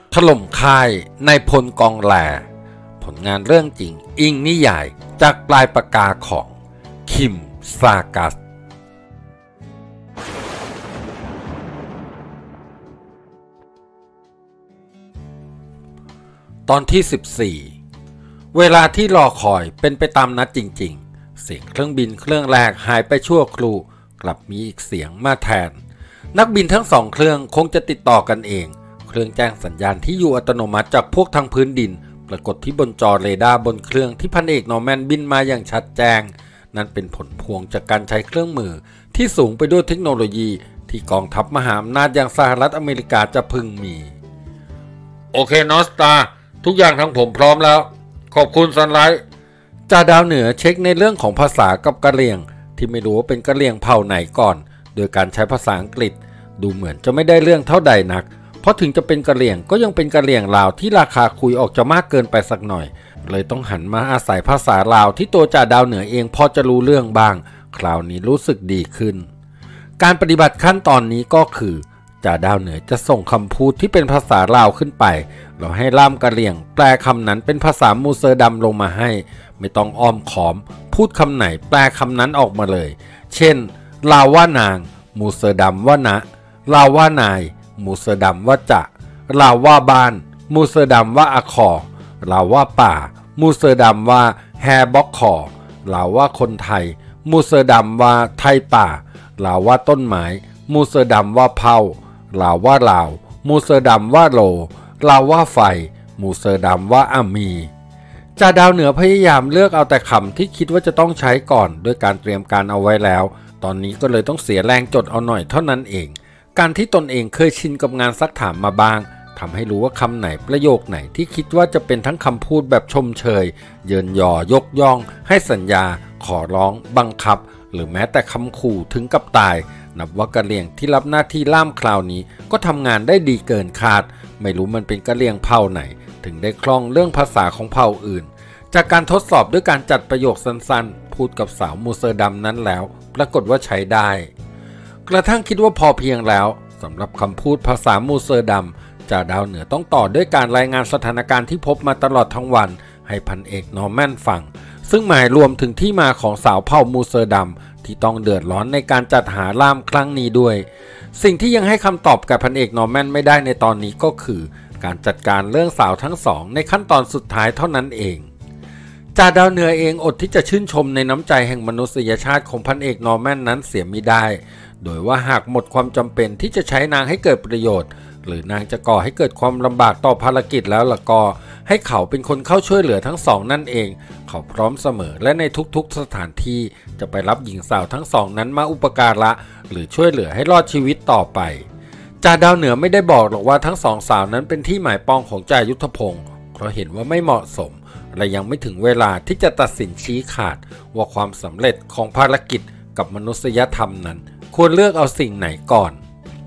ถล่มค่ายนายพลกองแหลผลงานเรื่องจริงอิงนิยายจากปลายปากกาของคิมซากัสตอนที่14เวลาที่รอคอยเป็นไปตามนัดจริงๆเสียงเครื่องบินเครื่องแรกหายไปชั่วครู่กลับมีอีกเสียงมาแทนนักบินทั้งสองเครื่องคงจะติดต่อกันเองเครื่องแจ้งสัญญาณที่อยู่อัตโนมัติจากพวกทางพื้นดินปรากฏที่บนจอเรดาร์บนเครื่องที่พันเอกนอร์แมนบินมาอย่างชัดแจ้งนั่นเป็นผลพวงจากการใช้เครื่องมือที่สูงไปด้วยเทคโนโลยีที่กองทัพมหาอำนาจอย่างสหรัฐอเมริกาจะพึงมีโอเคนอสตาทุกอย่างทั้งผมพร้อมแล้วขอบคุณซันไลท์จ่าดาวเหนือเช็คในเรื่องของภาษากับกะเหรี่ยงที่ไม่รู้ว่าเป็นกะเหรี่ยงเผ่าไหนก่อนโดยการใช้ภาษาอังกฤษดูเหมือนจะไม่ได้เรื่องเท่าใดนักเพราะถึงจะเป็นกะเหรี่ยงก็ยังเป็นกะเหรี่ยงลาวที่ราคาคุยออกจะมากเกินไปสักหน่อยเลยต้องหันมาอาศัยภาษาลาวที่ตัวจ่าดาวเหนือเองพอจะรู้เรื่องบ้างคราวนี้รู้สึกดีขึ้นการปฏิบัติขั้นตอนนี้ก็คือจ่าดาวเหนือจะส่งคำพูดที่เป็นภาษาลาวขึ้นไปเราให้ล่ามกะเหรี่ยงแปลคำนั้นเป็นภาษามูเซอร์ดำลงมาให้ไม่ต้องอ้อมขอมพูดคำไหนแปลคำนั้นออกมาเลยเช่นลาวว่านางมูเซอร์ดำว่านะลาวว่านายมูเซอร์ดำว่าจะลาวว่าบ้านมูเซอร์ดำว่าอะคอลาวว่าป่ามูเซอร์ดำว่าแฮบ็อกคอลาวว่าคนไทยมูเซอร์ดำว่าไทยป่าลาวว่าต้นไม้มูเซอร์ดำว่าเผาลาวว่าลาวมูเซอร์ดำว่าโลลาวว่าไฟมูเซอร์ดำว่าอามีจ่าดาวเหนือพยายามเลือกเอาแต่คำที่คิดว่าจะต้องใช้ก่อนด้วยการเตรียมการเอาไว้แล้วตอนนี้ก็เลยต้องเสียแรงจดเอาหน่อยเท่านั้นเองการที่ตนเองเคยชินกับงานซักถามมาบ้างทำให้รู้ว่าคำไหนประโยคไหนที่คิดว่าจะเป็นทั้งคำพูดแบบชมเชยเยินยอยกย่องให้สัญญาขอร้องบังคับหรือแม้แต่คำขู่ถึงกับตายนับว่ากะเหรี่ยงที่รับหน้าที่ล่ามคราวนี้ก็ทำงานได้ดีเกินคาดไม่รู้มันเป็นกะเหรี่ยงเผ่าไหนถึงได้คล่องเรื่องภาษาของเผ่าอื่นจากการทดสอบด้วยการจัดประโยคสั้นๆพูดกับสาวมูเซอร์ดำนั้นแล้วปรากฏว่าใช้ได้กระทั่งคิดว่าพอเพียงแล้วสำหรับคำพูดภาษามูเซอร์ดำจ่าดาวเหนือต้องต่อด้วยการรายงานสถานการณ์ที่พบมาตลอดทั้งวันให้พันเอกนอร์แมนฟังซึ่งหมายรวมถึงที่มาของสาวเผ่ามูเซอร์ดำที่ต้องเดือดร้อนในการจัดหาล่ามครั้งนี้ด้วยสิ่งที่ยังให้คำตอบกับพันเอกนอร์แมนไม่ได้ในตอนนี้ก็คือการจัดการเรื่องสาวทั้งสองในขั้นตอนสุดท้ายเท่านั้นเองจ่าดาวเหนือเองอดที่จะชื่นชมในน้ำใจแห่งมนุษยชาติของพันเอกนอร์แมนนั้นเสียมิได้โดยว่าหากหมดความจำเป็นที่จะใช้นางให้เกิดประโยชน์หรือนางจะก่อให้เกิดความลำบากต่อภารกิจแล้วล่ะก็ให้เขาเป็นคนเข้าช่วยเหลือทั้งสองนั่นเองเขาพร้อมเสมอและในทุกๆสถานที่จะไปรับหญิงสาวทั้งสองนั้นมาอุปการะหรือช่วยเหลือให้รอดชีวิตต่อไปจ่าดาวเหนือไม่ได้บอกหรอกว่าทั้งสองสาวนั้นเป็นที่หมายปองของจ่ายุทธพงศ์เพราะเห็นว่าไม่เหมาะสมและยังไม่ถึงเวลาที่จะตัดสินชี้ขาดว่าความสำเร็จของภารกิจกับมนุษยธรรมนั้นควรเลือกเอาสิ่งไหนก่อน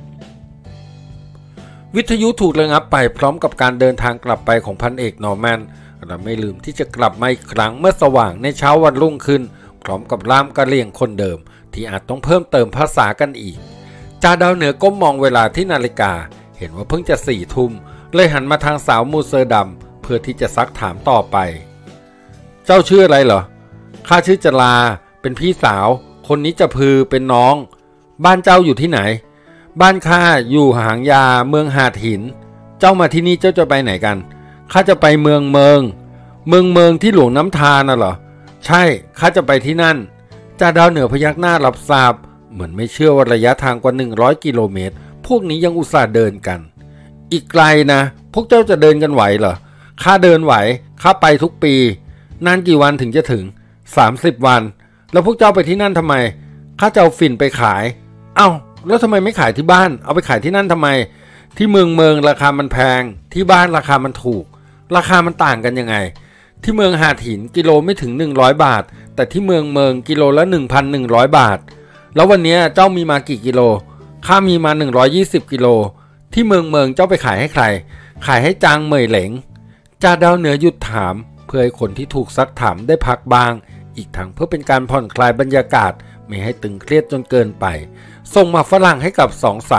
วิทยุถูกระงับไปพร้อมกับการเดินทางกลับไปของพันเอกนอร์แมนและไม่ลืมที่จะกลับมาอีกครั้งเมื่อสว่างในเช้าวันรุ่งขึ้นพร้อมกับล่ามกะเหรี่ยงคนเดิมที่อาจต้องเพิ่มเติมภาษากันอีกจ่าดาวเหนือก้มมองเวลาที่นาฬิกาเห็นว่าเพิ่งจะ4 ทุ่มเลยหันมาทางสาวมูเซอร์ดำเพื่อที่จะซักถามต่อไปเจ้าชื่ออะไรเหรอข้าชื่อจลาเป็นพี่สาวคนนี้จะพือเป็นน้องบ้านเจ้าอยู่ที่ไหนบ้านข้าอยู่หางยาเมืองหาดหินเจ้ามาที่นี่เจ้าจะไปไหนกันข้าจะไปเมืองที่หลวงน้ำทาน่ะเหรอใช่ข้าจะไปที่นั่นจ่าดาวเหนือพยักหน้ารับทราบเหมือนไม่เชื่อว่าระยะทางกว่า100 กิโลเมตรพวกนี้ยังอุตส่าห์เดินกันอีกไกลนะพวกเจ้าจะเดินกันไหวเหรอข้าเดินไหวข้าไปทุกปีนานกี่วันถึงจะถึง30 วันแล้วพวกเจ้าไปที่นั่นทำไมข้าจะเอาฝิ่นไปขายเอ้าแล้วทำไมไม่ขายที่บ้านเอาไปขายที่นั่นทำไมที่เมืองราคามันแพงที่บ้านราคามันถูกราคามันต่างกันยังไงที่เมืองหาดหินกิโลไม่ถึง100 บาทแต่ที่เมืองกิโลละ 1,100 บาทแล้ววันนี้เจ้ามีมากี่กิโลข้ามีมา120 กิโลที่เมืองเจ้าไปขายให้ใครขายให้จางเหมยเหลงจ่าดาวเหนือหยุดถามเพื่อให้คนที่ถูกซักถามได้พักบ้างอีกทั้งเพื่อเป็นการผ่อนคลายบรรยากาศไม่ให้ตึงเครียดจนเกินไปส่งมาฝรั่งให้กับ2 สาว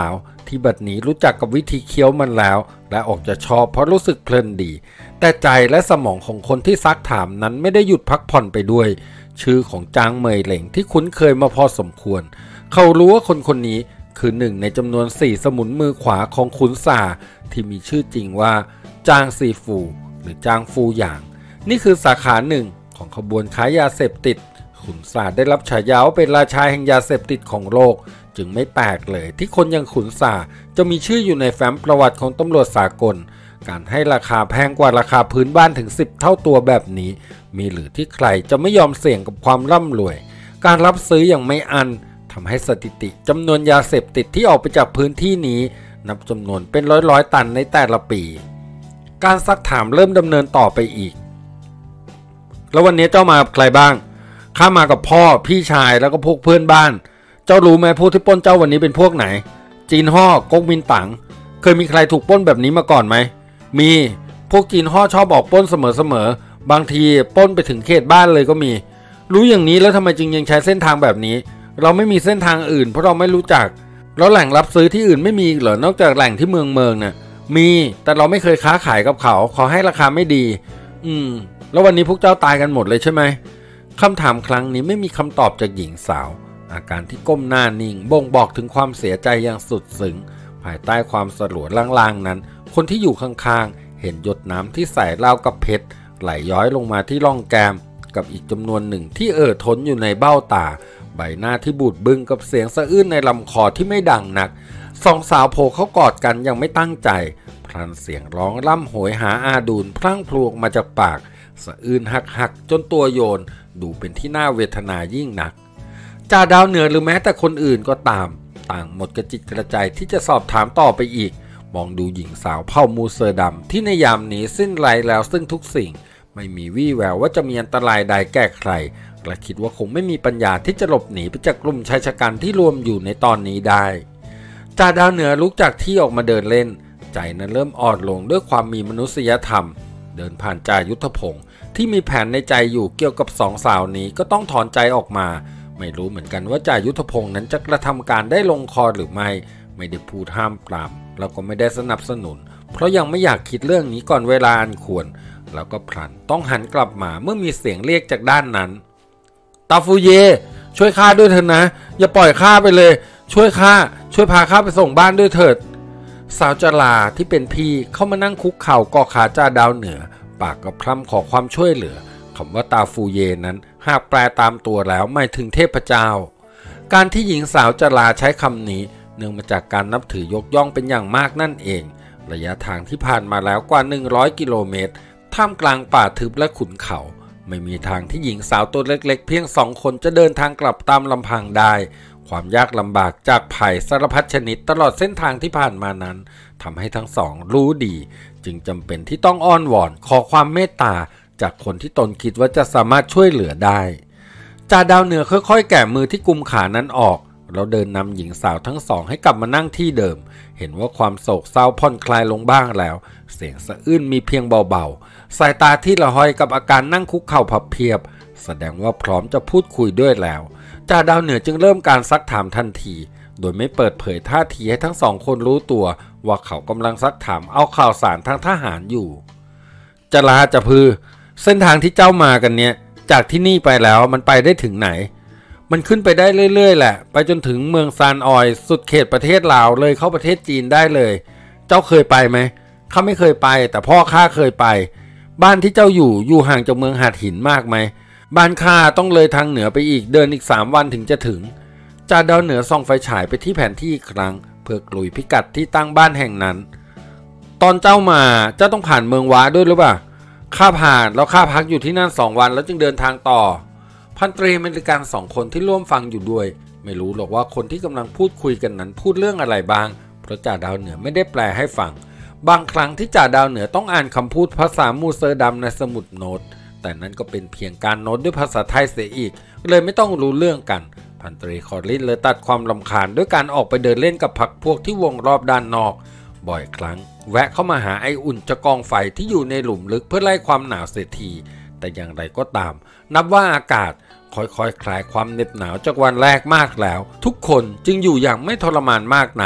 ที่บัดนี้รู้จักกับวิธีเคี้ยวมันแล้วและออกจะชอบเพราะรู้สึกเพลินดีแต่ใจและสมองของคนที่ซักถามนั้นไม่ได้หยุดพักผ่อนไปด้วยชื่อของจางเหมยเหล่งที่คุ้นเคยมาพอสมควรเขารู้ว่าคนนี้คือหนึ่งในจำนวน4สมุนมือขวาของขุนซาที่มีชื่อจริงว่าจางซีฟูหรือจางฟูหยางนี่คือสาขาหนึ่งของขบวนค้ายาเสพติดขุนซาได้รับฉายาว่าเป็นราชาแห่งยาเสพติดของโลกจึงไม่แปลกเลยที่คนอย่างขุนซาจะมีชื่ออยู่ในแฟ้มประวัติของตำรวจสากลการให้ราคาแพงกว่าราคาพื้นบ้านถึง10เท่าตัวแบบนี้มีหรือที่ใครจะไม่ยอมเสี่ยงกับความร่ำรวยการรับซื้ออย่างไม่อั้นทำให้สถิติจำนวนยาเสพติดที่ออกไปจากพื้นที่นี้นับจำนวนเป็นร้อยตันในแต่ละปีการซักถามเริ่มดำเนินต่อไปอีกแล้ววันนี้เจ้ามากับใครบ้างข้ามากับพ่อพี่ชายแล้วก็พวกเพื่อนบ้านเจ้ารู้ไหมพวกที่ปล้นเจ้าวันนี้เป็นพวกไหนจีนฮ่อก๊กมินตั๋งเคยมีใครถูกปล้นแบบนี้มาก่อนไหมมีพวกจีนฮ่อชอบออกปล้นเสมอบางทีปล้นไปถึงเขตบ้านเลยก็มีรู้อย่างนี้แล้วทำไมจึงยังใช้เส้นทางแบบนี้เราไม่มีเส้นทางอื่นเพราะเราไม่รู้จักแล้วแหล่งรับซื้อที่อื่นไม่มีเหรอนอกจากแหล่งที่เมืองน่ะมีแต่เราไม่เคยค้าขายกับเขาขอให้ราคาไม่ดีแล้ววันนี้พวกเจ้าตายกันหมดเลยใช่ไหมคำถามครั้งนี้ไม่มีคำตอบจากหญิงสาวอาการที่ก้มหน้านิ่งบ่งบอกถึงความเสียใจอย่างสุดซึ้งภายใต้ความสลัวลางๆนั้นคนที่อยู่ข้างๆเห็นหยดน้ำที่ใส่ราวกับเพชรไหลย้อยลงมาที่ร่องแก้มกับอีกจำนวนหนึ่งที่ทนอยู่ในเบ้าตาใบหน้าที่บูดบึ้งกับเสียงสะอื้นในลำคอที่ไม่ดังนักสองสาวโผล่เข้ากอดกันยังไม่ตั้งใจพลันเสียงร้องร่ำโหยหาอาดูลพลั่งพลวงมาจากปากสะอื้นหักจนตัวโยนดูเป็นที่น่าเวทนายิ่งนักจ่าดาวเหนือหรือแม้แต่คนอื่นก็ตามต่างหมดกระจิตกระใจที่จะสอบถามต่อไปอีกมองดูหญิงสาวเผ่ามูเซอร์ดำที่ในยามนี้สิ้นไร้แล้วซึ่งทุกสิ่งไม่มีวี่แววว่าจะมีอันตรายใดแก่ใครและคิดว่าคงไม่มีปัญญาที่จะหลบหนีไปจากกลุ่มชายชะกันที่รวมอยู่ในตอนนี้ได้จ่าดาวเหนือลุกจากที่ออกมาเดินเล่นใจนั้นเริ่มอ่อนลงด้วยความมีมนุษยธรรมเดินผ่านจ่ายุทธพงศ์ที่มีแผนในใจอยู่เกี่ยวกับสองสาวนี้ก็ต้องถอนใจออกมาไม่รู้เหมือนกันว่าจ่ายุทธพงศ์นั้นจะกระทำการได้ลงคอหรือไม่ได้พูดห้ามปรามแล้วก็ไม่ได้สนับสนุนเพราะยังไม่อยากคิดเรื่องนี้ก่อนเวลาอันควรแล้วก็พลันต้องหันกลับมาเมื่อมีเสียงเรียกจากด้านนั้นตาฟูเยช่วยข้าด้วยเถิดนะอย่าปล่อยข้าไปเลยช่วยพาข้าไปส่งบ้านด้วยเถิดสาวจลาที่เป็นพี่เข้ามานั่งคุกเข่าก่อขาจ่าดาวเหนือปากก็พร่ำขอความช่วยเหลือคำว่าตาฟูเยนั้นหากแปลตามตัวแล้วหมายถึงเทพเจ้าการที่หญิงสาวจลาใช้คำนี้เนื่องมาจากการนับถือยกย่องเป็นอย่างมากนั่นเองระยะทางที่ผ่านมาแล้วกว่า100 กิโลเมตรท่ามกลางป่าทึบและขุนเขาไม่มีทางที่หญิงสาวตัวเล็กๆเพียง2 คนจะเดินทางกลับตามลำพังได้ความยากลำบากจากภัยสารพัดชนิดตลอดเส้นทางที่ผ่านมานั้นทำให้ทั้งสองรู้ดีจึงจำเป็นที่ต้องอ้อนวอนขอความเมตตาจากคนที่ตนคิดว่าจะสามารถช่วยเหลือได้จ่าดาวเหนือค่อยๆแกะมือที่กุมขานั้นออกแล้วเดินนำหญิงสาวทั้งสองให้กลับมานั่งที่เดิมเห็นว่าความโศกเศร้าผ่อนคลายลงบ้างแล้วเสียงสะอื้นมีเพียงเบาๆสายตาที่ละห้อยกับอาการนั่งคุกเข่าพับเพียบแสดงว่าพร้อมจะพูดคุยด้วยแล้วจ่าดาวเหนือจึงเริ่มการซักถามทันทีโดยไม่เปิดเผยท่าทีให้ทั้งสองคนรู้ตัวว่าเขากำลังซักถามเอาข่าวสารทางทหารอยู่จะลาจะพือเส้นทางที่เจ้ามากันเนี่ยจากที่นี่ไปแล้วมันไปได้ถึงไหนมันขึ้นไปได้เรื่อยๆแหละไปจนถึงเมืองซานออยสุดเขตประเทศลาวเลยเข้าประเทศจีนได้เลยเจ้าเคยไปไหมข้าไม่เคยไปแต่พ่อข้าเคยไปบ้านที่เจ้าอยู่ห่างจากเมืองหาดหินมากไหมบ้านข้าต้องเลยทางเหนือไปอีกเดินอีก3 วันถึงจะถึงจ่าดาวเหนือส่องไฟฉายไปที่แผนที่อีกครั้งเพื่อกลุยพิกัดที่ตั้งบ้านแห่งนั้นตอนเจ้ามาเจ้าต้องผ่านเมืองว้าด้วยหรือเปล่าข้าผ่านแล้วข้าพักอยู่ที่นั่น2 วันแล้วจึงเดินทางต่อพันตรีอเมริกัน2 คนที่ร่วมฟังอยู่ด้วยไม่รู้หรอกว่าคนที่กำลังพูดคุยกันนั้นพูดเรื่องอะไรบ้างเพราะจ่าดาวเหนือไม่ได้แปลให้ฟังบางครั้งที่จ่าดาวเหนือต้องอ่านคำพูดภาษามูเซอร์ดำในสมุดโน้ตแต่นั้นก็เป็นเพียงการโน้ตด้วยภาษาไทยเสียอีกเลยไม่ต้องรู้เรื่องกันพันตรีคอร์ลินเลยตัดความรำคาญด้วยการออกไปเดินเล่นกับพรรคพวกที่วงรอบด้านนอกบ่อยครั้งแวะเข้ามาหาไออุ่นจากกองไฟที่อยู่ในหลุมลึกเพื่อไล่ความหนาวเสียทีแต่อย่างไรก็ตามนับว่าอากาศค่อยๆ คลายความเหน็บหนาวจากวันแรกมากแล้วทุกคนจึงอยู่อย่างไม่ทรมานมากนัก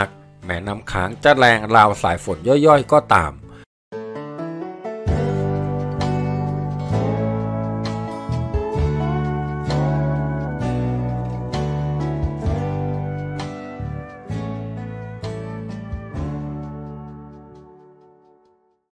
แม้น้ำค้างจะแรงราวสายฝนย่อยๆก็ตาม